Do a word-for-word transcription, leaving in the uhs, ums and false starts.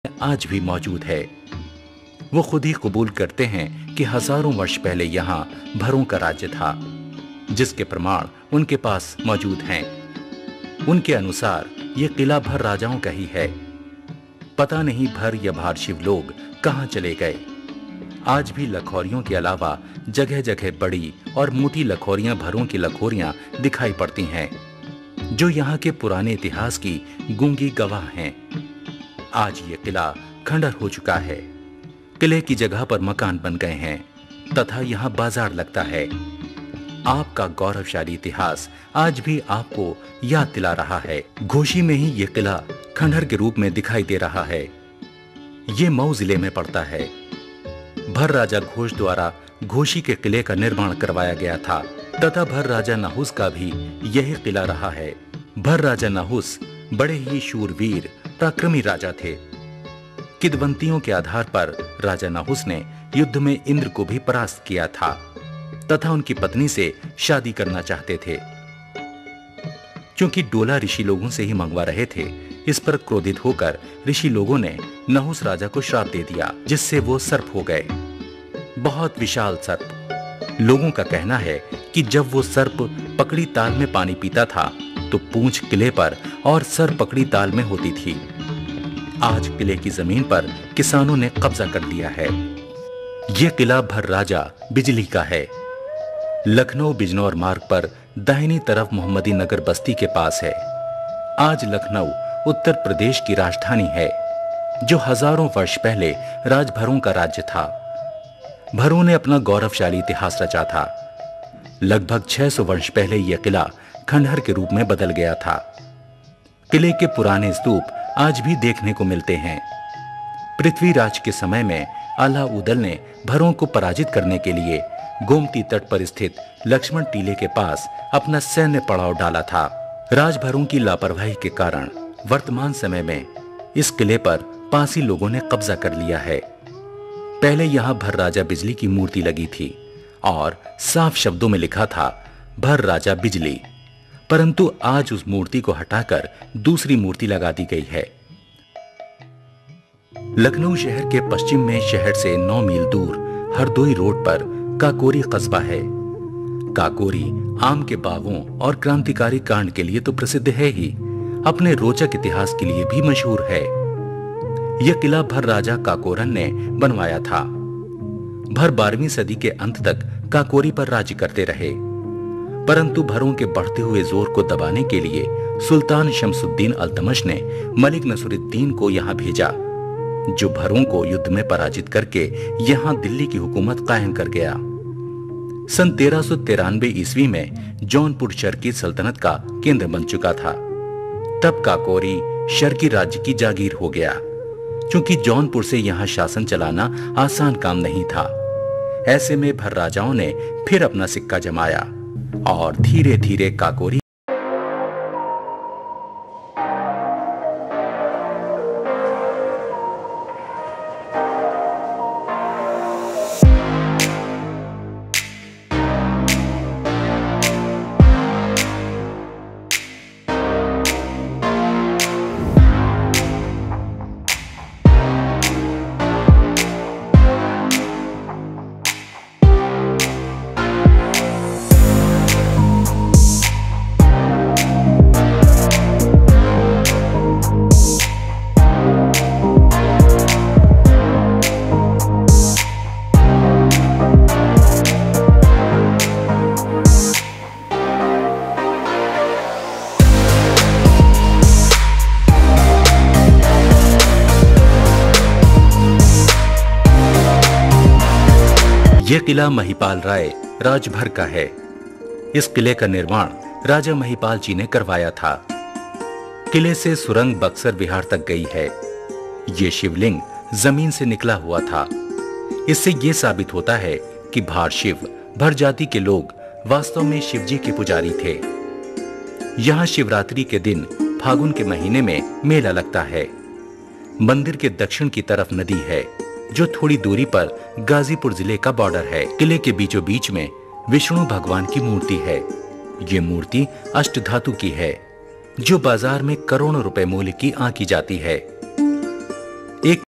आज भी मौजूद है। वो खुद ही कबूल करते हैं कि हजारों वर्ष पहले यहाँ भरों का राज्य था, जिसके प्रमाण उनके पास मौजूद हैं। उनके अनुसार ये किला भर राजाओं का ही है। पता नहीं भर या भारशिव लोग कहाँ चले गए। आज भी लखोरियों के अलावा जगह जगह बड़ी और मोटी लखोरियां भरों की लखोरियां दिखाई पड़ती हैं, जो यहाँ के पुराने इतिहास की गूंगी गवाह हैं। आज ये किला खंडर हो चुका है। किले की जगह पर मकान बन गए हैं तथा यहाँ बाजार लगता है। आपका गौरवशाली इतिहास आज भी आपको याद दिला रहा है। घोशी में ही ये किला खंडहर के रूप में दिखाई दे रहा है। ये मऊ जिले में पड़ता है। भर राजा घोष द्वारा घोशी के किले का निर्माण करवाया गया था तथा भर राजा नहुस का भी यही किला रहा है। भर राजा नहुस बड़े ही शूरवीर पराक्रमी राजा थे। किदवंतियों के आधार पर राजा नहुस ने युद्ध में इंद्र को भी परास्त किया था तथा उनकी पत्नी से शादी करना चाहते थे। क्योंकि डोला ऋषि लोगों से ही मंगवा रहे थे, इस पर क्रोधित होकर ऋषि लोगों ने नहुस राजा को श्राप दे दिया, जिससे वो सर्प हो गए। बहुत विशाल सर्प। लोगों का कहना है कि जब वो सर्प पकड़ी ताल में पानी पीता था तो पूंछ किले पर और सर पकड़ी ताल में होती थी। आज किले की जमीन पर किसानों ने कब्जा कर लिया है। यह किला भर राजा बिजली का है। लखनऊ बिजनौर मार्ग पर दाहिनी तरफ मोहम्मदी नगर बस्ती के पास है। आज लखनऊ उत्तर प्रदेश की राजधानी है, जो हजारों वर्ष पहले राजभरों का राज्य था। भरों ने अपना गौरवशाली इतिहास रचा था। लगभग छह सौ वर्ष पहले यह किला खंडहर के रूप में बदल गया था। किले के पुराने स्तूप आज भी देखने को मिलते हैं। पृथ्वीराज के समय में अलाउद्दीन ने भरों को पराजित करने के लिए गोमती तट पर स्थित लक्ष्मण टीले के पास अपना सैन्य पड़ाव डाला था। राजभरों की लापरवाही के कारण वर्तमान समय में इस किले पर पासी लोगों ने कब्जा कर लिया है। पहले यहां भर राजा बिजली की मूर्ति लगी थी और साफ शब्दों में लिखा था भर राजा बिजली, परंतु आज उस मूर्ति को हटाकर दूसरी मूर्ति लगा दी गई है। लखनऊ शहर के पश्चिम में शहर से नौ मील दूर हरदोई रोड पर काकोरी कस्बा है। काकोरी आम के बागों और क्रांतिकारी कांड के लिए तो प्रसिद्ध है ही, अपने रोचक इतिहास के लिए भी मशहूर है। यह किला भर राजा काकोरन ने बनवाया था। भर बारहवीं सदी के अंत तक काकोरी पर राज्य करते रहे, परंतु भरों के बढ़ते हुए जोर को दबाने के लिए सुल्तान शमसुद्दीन अल्तमश ने मलिक नसरुद्दीन को यहां भेजा, जो भरों को युद्ध में पराजित करके यहां दिल्ली की हुकूमत कायम कर गया। सन तेरह सौ तिरानवे ईस्वी में जौनपुर शर्की सल्तनत का केंद्र बन चुका था। तब काकोरी शर्की राज्य की जागीर हो गया, क्योंकि जौनपुर से यहां शासन चलाना आसान काम नहीं था। ऐसे में भर राजाओं ने फिर अपना सिक्का जमाया और धीरे धीरे काकोरी यह किला महिपाल राय राजभर का है। इस किले का निर्माण राजा महिपाल जी ने करवाया था। किले से सुरंग बक्सर विहार तक गई है। ये शिवलिंग जमीन से निकला हुआ था। इससे यह साबित होता है कि भारशिव भर जाति के लोग वास्तव में शिवजी के पुजारी थे। यहाँ शिवरात्रि के दिन फागुन के महीने में मेला लगता है। मंदिर के दक्षिण की तरफ नदी है, जो थोड़ी दूरी पर गाजीपुर जिले का बॉर्डर है। किले के बीचों बीच में विष्णु भगवान की मूर्ति है। ये मूर्ति अष्टधातु की है, जो बाजार में करोड़ों रुपए मूल्य की आंकी जाती है। एक